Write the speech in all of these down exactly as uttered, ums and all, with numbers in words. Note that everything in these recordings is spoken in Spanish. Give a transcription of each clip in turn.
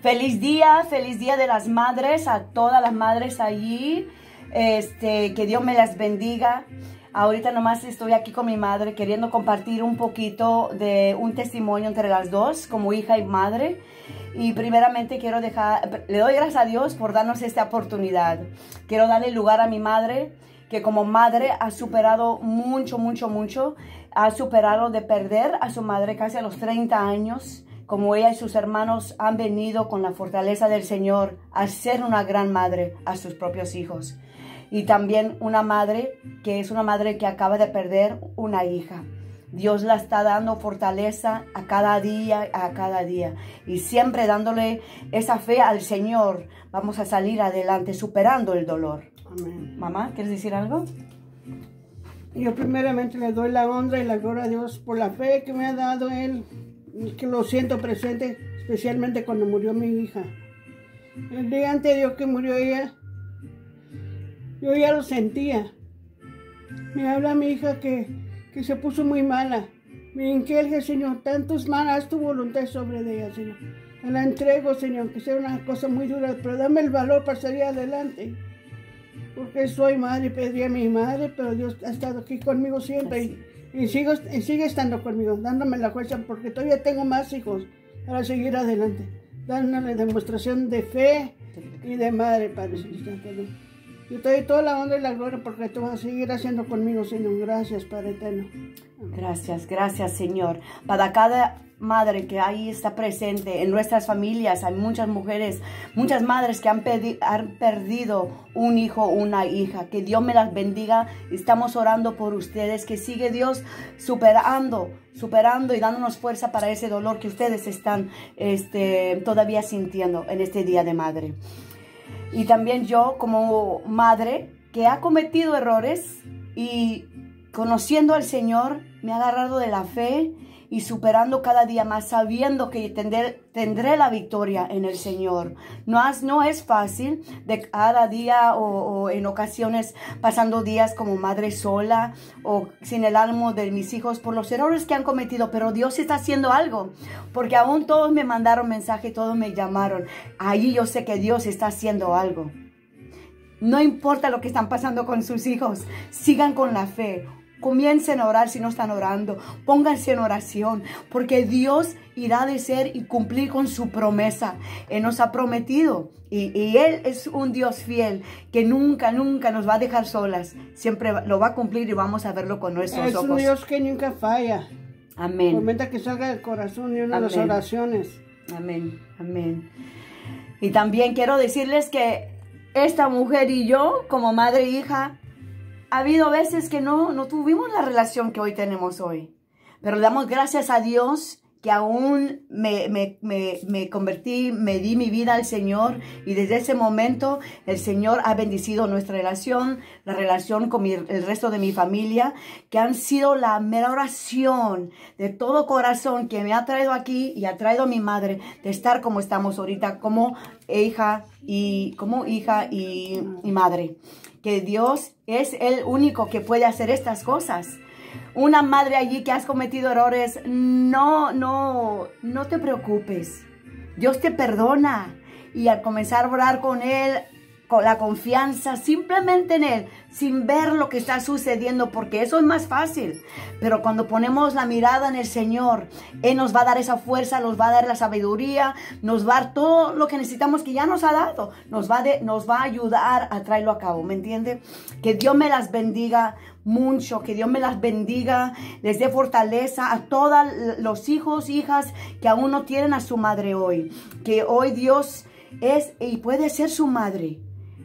Feliz día, feliz día de las madres, a todas las madres allí. Este, que Dios me las bendiga. Ahorita nomás estoy aquí con mi madre queriendo compartir un poquito de un testimonio entre las dos, como hija y madre. Y primeramente quiero dejar, le doy gracias a Dios por darnos esta oportunidad. Quiero darle lugar a mi madre, que como madre ha superado mucho, mucho, mucho. Ha superado de perder a su madre casi a los treinta años. Como ella y sus hermanos han venido con la fortaleza del Señor a ser una gran madre a sus propios hijos. Y también una madre que es una madre que acaba de perder una hija. Dios la está dando fortaleza a cada día, a cada día. Y siempre dándole esa fe al Señor. Vamos a salir adelante superando el dolor. Amén. Mamá, ¿quieres decir algo? Yo primeramente le doy la honra y la gloria a Dios por la fe que me ha dado Él. Que lo siento presente, especialmente cuando murió mi hija. El día anterior que murió ella, yo ya lo sentía. Me habla mi hija que, que se puso muy mala. Me hinqué, Señor, tantos malas tu voluntad sobre ella, Señor. Te la entrego, Señor, que sea una cosa muy dura, pero dame el valor para salir adelante. Porque soy madre, pedí a mi madre, pero Dios ha estado aquí conmigo siempre. Y, y, sigo, y sigue estando conmigo, dándome la fuerza, porque todavía tengo más hijos para seguir adelante. Dándole demostración de fe y de madre, Padre Celestial. Yo te doy toda la honra y la gloria porque tú vas a seguir haciendo conmigo, Señor. Gracias, Padre eterno. Gracias, gracias, Señor. Para cada madre que ahí está presente en nuestras familias, hay muchas mujeres, muchas madres que han, han perdido un hijo o una hija. Que Dios me las bendiga. Estamos orando por ustedes, que sigue Dios superando, superando y dándonos fuerza para ese dolor que ustedes están este, todavía sintiendo en este Día de Madre. Y también yo como madre que ha cometido errores y conociendo al Señor me ha agarrado de la fe y superando cada día más, sabiendo que tendré, tendré la victoria en el Señor. No es, no es fácil de cada día o, o en ocasiones pasando días como madre sola o sin el ánimo de mis hijos por los errores que han cometido, pero Dios está haciendo algo, porque aún todos me mandaron mensaje, todos me llamaron. Ahí yo sé que Dios está haciendo algo. No importa lo que están pasando con sus hijos, sigan con la fe. Comiencen a orar si no están orando. Pónganse en oración, porque Dios irá de ser y cumplir con su promesa. Él nos ha prometido y, y Él es un Dios fiel que nunca, nunca nos va a dejar solas. Siempre lo va a cumplir y vamos a verlo con nuestros es ojos. Es un Dios que nunca falla. Amén. Prometa que salga del corazón y una de las oraciones. Amén, amén. Y también quiero decirles que esta mujer y yo, como madre e hija, ha habido veces que no, no tuvimos la relación que hoy tenemos hoy. Pero le damos gracias a Dios que aún me, me, me, me convertí, me di mi vida al Señor. Y desde ese momento el Señor ha bendecido nuestra relación, la relación con mi, el resto de mi familia, que han sido la mera oración de todo corazón que me ha traído aquí y ha traído a mi madre de estar como estamos ahorita, como hija y, como hija y, y madre. Que Dios es el único que puede hacer estas cosas. Una madre allí que has cometido errores, no, no, no te preocupes. Dios te perdona. Y al comenzar a orar con Él, con la confianza simplemente en Él, sin ver lo que está sucediendo, porque eso es más fácil. Pero cuando ponemos la mirada en el Señor, Él nos va a dar esa fuerza, nos va a dar la sabiduría, nos va a dar todo lo que necesitamos que ya nos ha dado. Nos va, de, nos va a ayudar a traerlo a cabo, ¿me entiende? Que Dios me las bendiga mucho, que Dios me las bendiga, les dé fortaleza a todos los hijos, hijas que aún no tienen a su madre hoy. Que hoy Dios es y puede ser su madre.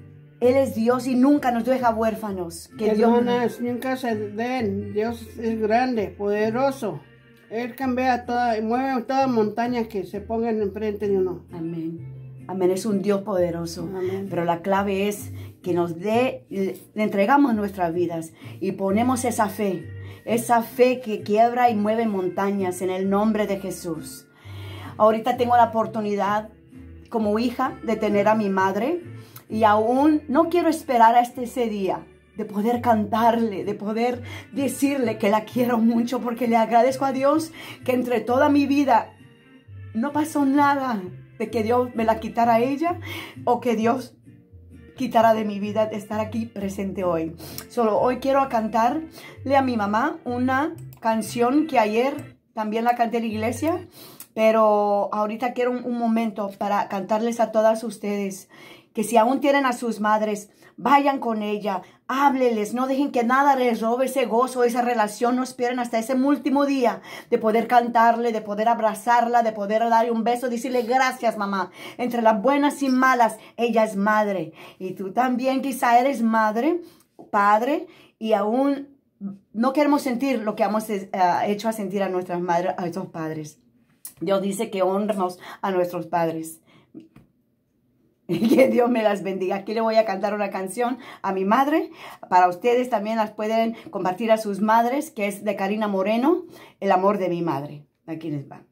Él es Dios y nunca nos deja huérfanos. Que Hermanas, Dios... nunca se den. Dios es grande, poderoso. Él cambia toda, mueve toda montaña que se pongan enfrente de uno. Amén. Amén. Es un Dios poderoso. Amén. Pero la clave es que nos dé, le entregamos nuestras vidas y ponemos esa fe. Esa fe que quiebra y mueve montañas en el nombre de Jesús. Ahorita tengo la oportunidad como hija de tener a mi madre. Y aún no quiero esperar hasta ese día de poder cantarle, de poder decirle que la quiero mucho, porque le agradezco a Dios que entre toda mi vida no pasó nada. de que Dios me la quitara a ella o que Dios quitara de mi vida de estar aquí presente hoy. Solo hoy quiero cantarle a mi mamá una canción que ayer también la canté en la iglesia, pero ahorita quiero un, un momento para cantarles a todas ustedes que si aún tienen a sus madres, vayan con ella, hábleles, no dejen que nada les robe ese gozo, esa relación, no esperen hasta ese último día de poder cantarle, de poder abrazarla, de poder darle un beso, decirle gracias mamá. Entre las buenas y malas, ella es madre. Y tú también quizá eres madre, padre, y aún no queremos sentir lo que hemos uh, hecho a sentir a nuestras madres, a nuestros padres. Dios dice que honremos a nuestros padres. Y que Dios me las bendiga. Aquí le voy a cantar una canción a mi madre. Para ustedes también las pueden compartir a sus madres, que es de Karina Moreno, El amor de mi madre. Aquí les va.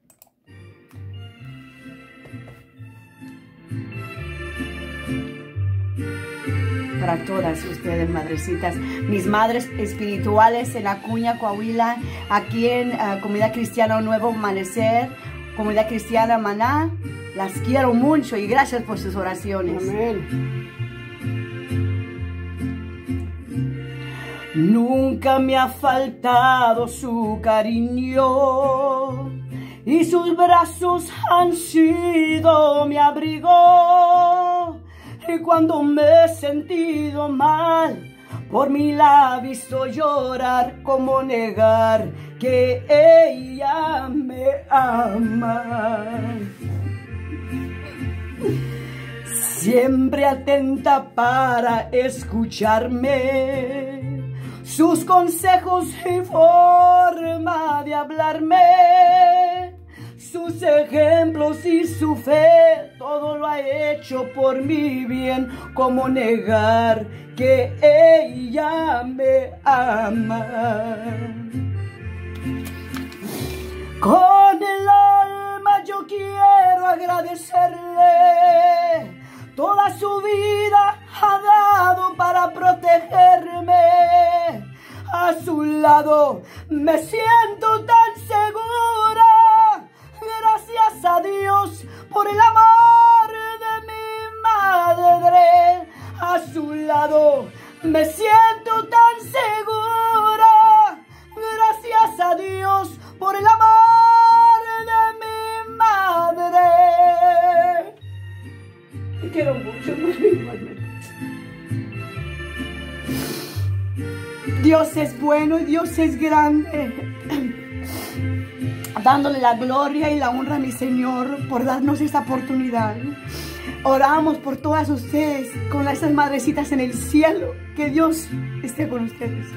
Para todas ustedes, madrecitas, mis madres espirituales en Acuña, Coahuila, aquí en uh, Comunidad Cristiana Nuevo Amanecer, Comunidad Cristiana Maná. Las quiero mucho y gracias por sus oraciones. Amén. Nunca me ha faltado su cariño y sus brazos han sido mi abrigo. Y cuando me he sentido mal, por mí la ha visto llorar, como negar que ella me ama. Siempre atenta para escucharme, sus consejos y forma de hablarme, sus ejemplos y su fe, todo lo ha hecho por mi bien, como negar que ella me ama. Con el alma yo quiero agradecerle, toda su vida ha dado para protegerme. A su lado me siento tan segura. Gracias a Dios por el amor de mi madre. A su lado me siento tan segura. Gracias a Dios por el amor de mi madre. Te quiero mucho, igualmente. Dios es bueno y Dios es grande. Dándole la gloria y la honra a mi Señor por darnos esta oportunidad. Oramos por todas ustedes, con esas madrecitas en el cielo. Que Dios esté con ustedes.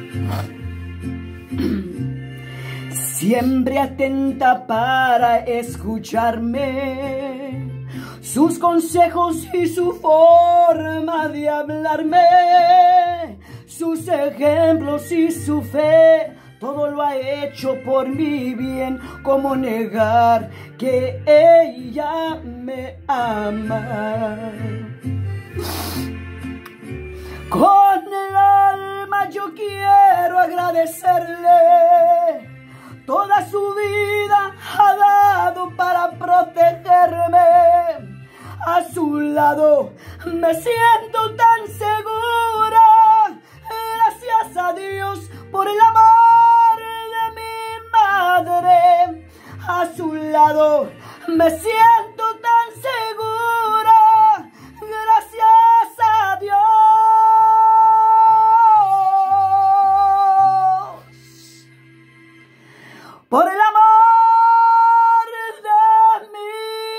Siempre atenta para escucharme, sus consejos y su forma de hablarme, sus ejemplos y su fe, todo lo ha hecho por mi bien, como negar que ella me ama. Con el alma yo quiero agradecerle, toda su vida ha dado para protegerme. A su lado me siento tan segura. Gracias a Dios por el amor de mi madre. A su lado me siento tan segura. Gracias a Dios por el amor de mi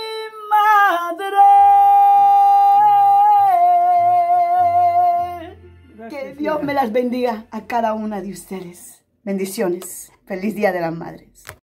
madre. Que Dios me las bendiga a cada una de ustedes. Bendiciones. Feliz Día de las Madres.